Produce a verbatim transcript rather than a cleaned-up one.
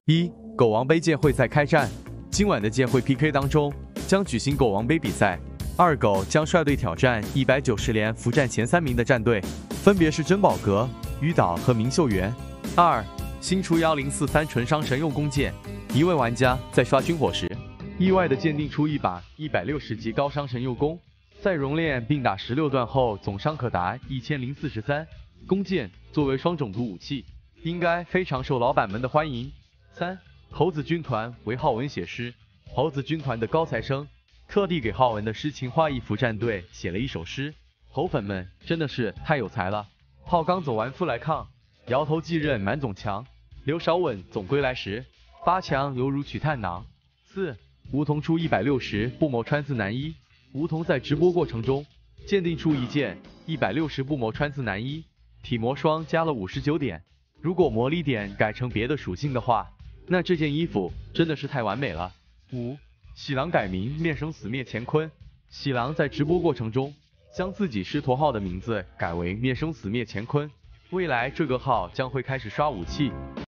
一、狗王杯剑会赛开战，今晚的剑会 P K 当中将举行狗王杯比赛，二狗将率队挑战一百九十连服战前三名的战队，分别是珍宝阁、鱼岛和明秀园。二、新出一零四三纯商神用弓箭，一位玩家在刷军火时，意外的鉴定出一把一百六十级高伤神用弓，在熔炼并打十六段后，总伤可达一千零四十三。弓箭作为双种族武器，应该非常受老板们的欢迎。三、猴子军团为浩文写诗，猴子军团的高材生特地给浩文的诗情画意服战队写了一首诗，猴粉们真的是太有才了。浩刚走完夫来抗，摇头继任满总强，刘少稳总归来时，八强犹如取炭囊。四、梧桐出一百六十不谋穿刺男一，梧桐在直播过程中鉴定出一件一百六十不谋穿刺男一，体魔霜加了五十九点，如果魔力点改成别的属性的话，那这件衣服真的是太完美了。五、喜狼改名灭生死灭乾坤，喜狼在直播过程中将自己狮驼号的名字改为灭生死灭乾坤，未来这个号将会开始刷武器，